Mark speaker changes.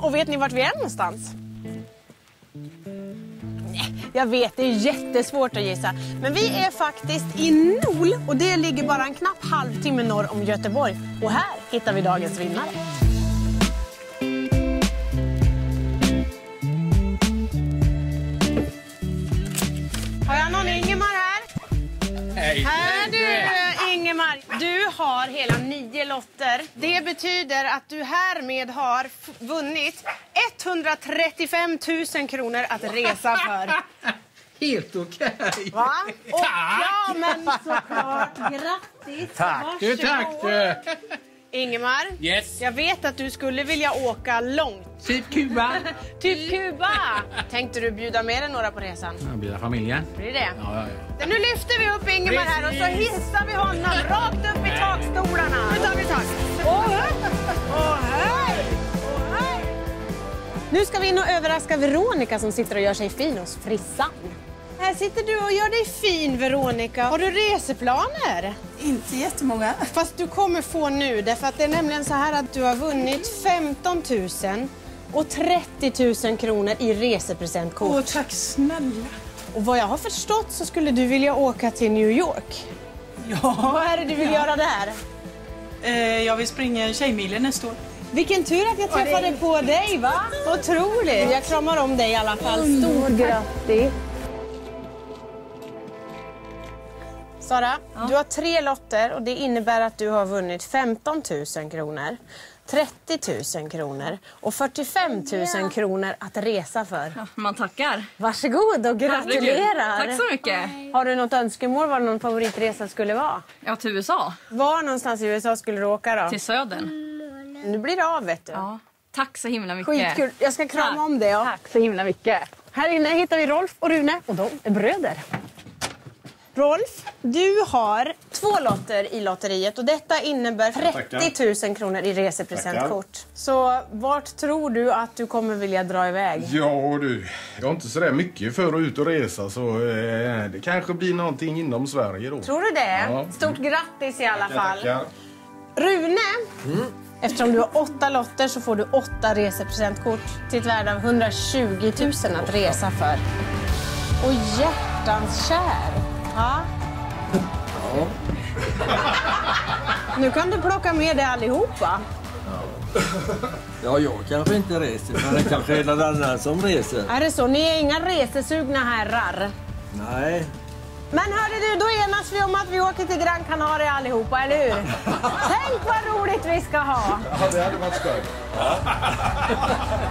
Speaker 1: och vet ni vart vi är någonstans? Jag vet, det är jättesvårt att gissa. Men vi är faktiskt i Nol och det ligger bara en knapp halvtimme norr om Göteborg. Och här hittar vi dagens vinnare. Har jag någon Ingemar här?
Speaker 2: Hej!
Speaker 1: Här du Ingemar, du har hela 9 lotter. Det betyder att du härmed har vunnit 135 000 kronor att resa för.
Speaker 2: Helt okej.
Speaker 1: Va? Och,
Speaker 2: Tack!
Speaker 1: ja, men såklart. Grattis.
Speaker 2: Tack du, tack du.
Speaker 1: Ingemar,
Speaker 2: Yes.
Speaker 1: jag vet att du skulle vilja åka långt.
Speaker 2: Typ Kuba.
Speaker 1: Typ Kuba. Tänkte du bjuda med dig några på resan?
Speaker 2: Jag bjuder familjen.
Speaker 1: Blir det?
Speaker 2: Ja.
Speaker 1: Nu lyfter vi upp Ingemar här och så hissar vi honom rakt upp i takstolarna. Nu tar vi tag. Åh, hej! Åh, hej! Nu ska vi in och överraska Veronica som sitter och gör sig fin hos frissan. Här sitter du och gör dig fin, Veronica. Har du reseplaner?
Speaker 3: Inte jättemånga.
Speaker 1: Fast du kommer få nu, därför att det är nämligen så här att du har vunnit 15 000 och 30 000 kronor i resepresentkort.
Speaker 3: Åh, tack snälla.
Speaker 1: Och vad jag har förstått så skulle du vilja åka till New York.
Speaker 3: Ja.
Speaker 1: Vad är det du vill göra där?
Speaker 3: Jag vill springa Tjejmilen nästa år.
Speaker 1: Vilken tur att jag träffade på dig, va? Otroligt. Jag kramar om dig i alla fall. Stort grattis. Sara, du har 3 lotter och det innebär att du har vunnit 15 000 kronor, 30 000 kronor och 45 000 kronor att resa för.
Speaker 4: Ja, man tackar.
Speaker 1: Varsågod och gratulerar.
Speaker 4: Tack så mycket.
Speaker 1: Har du något önskemål vad någon favoritresa skulle vara?
Speaker 4: Ja, till USA.
Speaker 1: Var någonstans i USA skulle du åka då?
Speaker 4: Till södern.
Speaker 1: Nu blir det av, vet du.
Speaker 4: Ja. Tack så himla mycket.
Speaker 1: Skitkul. Jag ska krama om det. Ja.
Speaker 4: Tack så himla mycket.
Speaker 1: Här inne hittar vi Rolf och Rune och de är bröder. Rolf, du har 2 lotter i lotteriet och detta innebär 30 000 kronor i resepresentkort. Så vart tror du att du kommer vilja dra iväg?
Speaker 5: Ja du, jag har inte så där mycket för att ut och resa så det kanske blir någonting inom Sverige då.
Speaker 1: Tror du det?
Speaker 5: Ja.
Speaker 1: Stort grattis i alla fall.
Speaker 5: Tackar.
Speaker 1: Rune, eftersom du har 8 lotter så får du 8 resepresentkort till ett värde av 120 000 att resa för. Och hjärtans kär. Ja. Nu kan du plocka med dig allihopa.
Speaker 6: Ja, jag kanske inte reser, men det kanske är någon annan som reser.
Speaker 1: Är det så? Ni är inga resesugna herrar.
Speaker 6: Nej.
Speaker 1: Men hörde du, då enas vi om att vi åker till Gran Canaria allihopa, eller hur? Tänk vad roligt vi ska ha!
Speaker 5: Ja, det hade varit skoj.